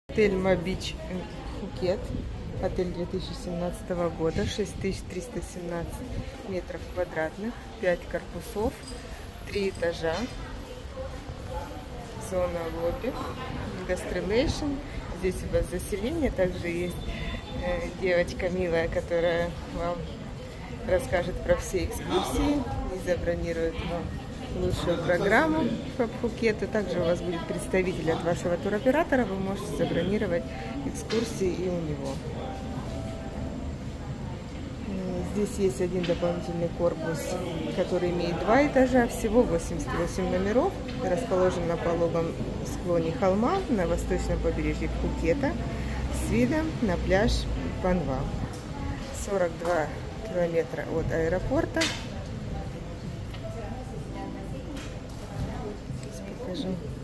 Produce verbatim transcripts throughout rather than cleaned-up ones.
Отель Мобич Пхукет. Отель две тысячи семнадцатого года. шесть тысяч триста семнадцать метров квадратных. пять корпусов. три этажа. Зона лобби. Гастролейшн. Здесь у вас заселение. Также есть э, девочка милая, которая вам расскажет про все экскурсии и забронирует вам лучшую программу по Пхукету. Также у вас будет представитель от вашего туроператора. Вы можете забронировать экскурсии и у него. Здесь есть один дополнительный корпус, который имеет два этажа. Всего восемьдесят восемь номеров. Расположен на пологом склоне холма на восточном побережье Пхукета с видом на пляж Панва. сорок два километра от аэропорта. Сейчас покажу.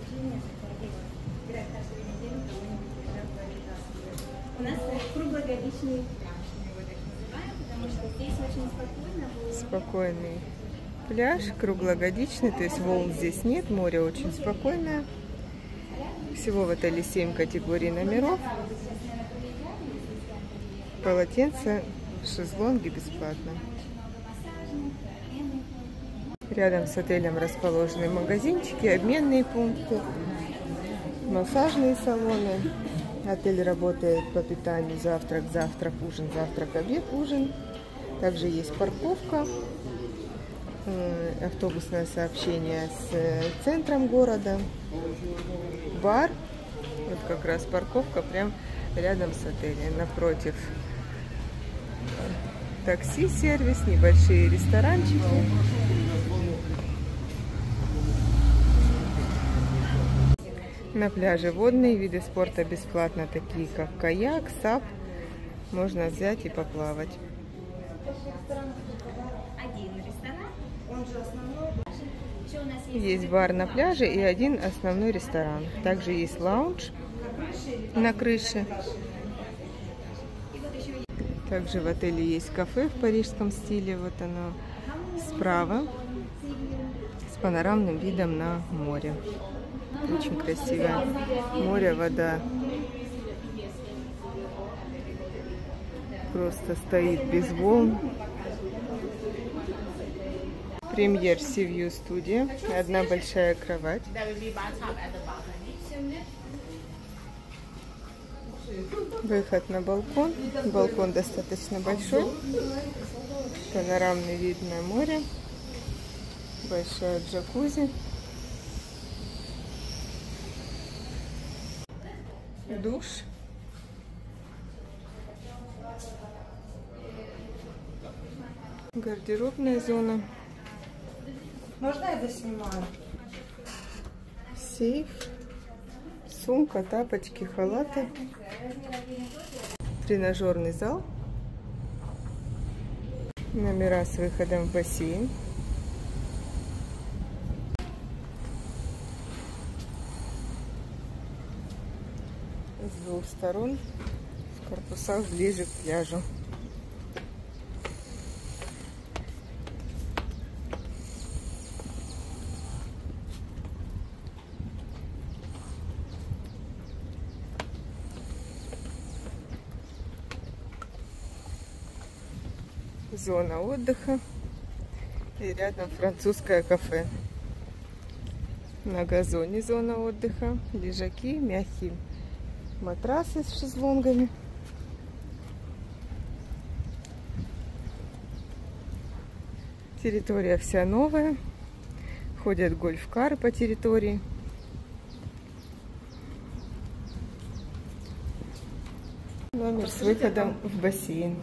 У нас круглогодичный пляж, мы его так называем, потому что здесь очень спокойно. Спокойный пляж, круглогодичный, то есть волн здесь нет, море очень спокойное. Всего в отеле семь категорий номеров. Полотенца, шезлонги бесплатно. Рядом с отелем расположены магазинчики, обменные пункты, массажные салоны. Отель работает по питанию: завтрак, завтрак, ужин, завтрак, обед, ужин. Также есть парковка, автобусное сообщение с центром города, бар. Вот как раз парковка прям рядом с отелем. Напротив такси-сервис, небольшие ресторанчики. На пляже водные виды спорта бесплатно, такие как каяк, сап. Можно взять и поплавать. Один ресторан, он же основной. Еще у нас есть, Есть бар на пляже и один основной ресторан. Также есть лаунж на крыше. Также в отеле есть кафе в парижском стиле. Вот оно справа, с панорамным видом на море. Очень красивое море, вода просто стоит без волн. Премьер Сивью студия. Одна большая кровать. Выход на балкон. Балкон достаточно большой. Панорамный вид на море. Большая джакузи. Душ. Гардеробная зона. Можно я доснимаю? Сейф. Сумка, тапочки, халаты. Тренажерный зал. Номера с выходом в бассейн. С двух сторон в корпусах ближе к пляжу. Зона отдыха и рядом французское кафе. На газоне зона отдыха, лежаки, мягкие матрасы с шезлонгами. Территория вся новая. Ходят гольф-кары по территории. Номер с выходом в бассейн.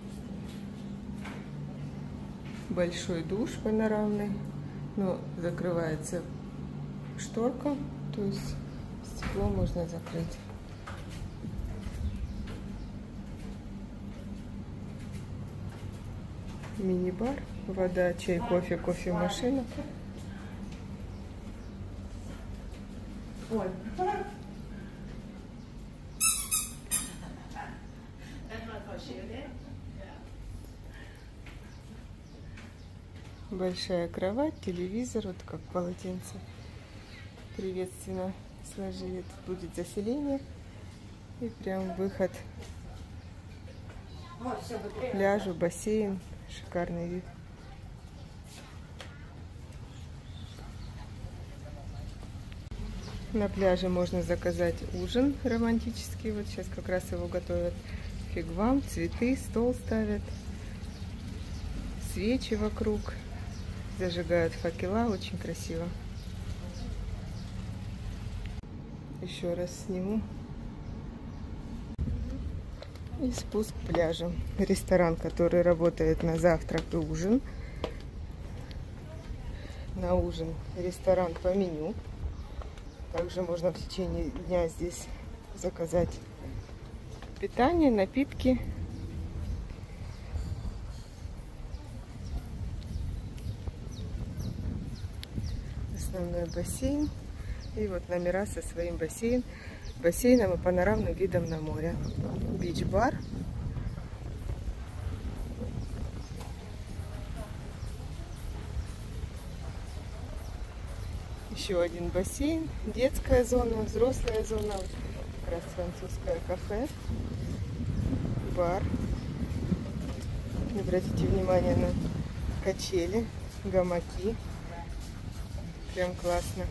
Большой душ панорамный, но закрывается шторка, то есть стекло можно закрыть. Мини-бар, вода, чай, кофе, кофемашина. Большая кровать, телевизор, вот как полотенце приветственно сложили. Тут будет заселение. И прям выход к пляжу, бассейн. Шикарный вид. На пляже можно заказать ужин романтический. Вот сейчас как раз его готовят. Фигвам, цветы, стол ставят. Свечи вокруг. Зажигают факела. Очень красиво. Еще раз сниму. И спуск к пляжу. Ресторан, который работает на завтрак и ужин. На ужин ресторан по меню. Также можно в течение дня здесь заказать питание, напитки. Основной бассейн. И вот номера со своим бассейном. бассейном и панорамным видом на море. Бич-бар. Еще один бассейн, детская зона, взрослая зона, как раз французское кафе, бар. Обратите внимание на качели, гамаки. Прям классно.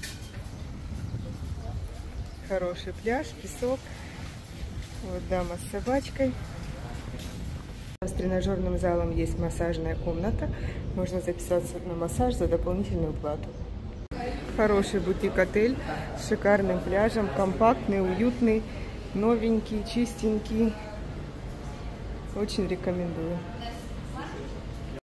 Хороший пляж, песок. Вот дама с собачкой. С тренажерным залом есть массажная комната. Можно записаться на массаж за дополнительную плату. Хороший бутик-отель с шикарным пляжем. Компактный, уютный, новенький, чистенький. Очень рекомендую.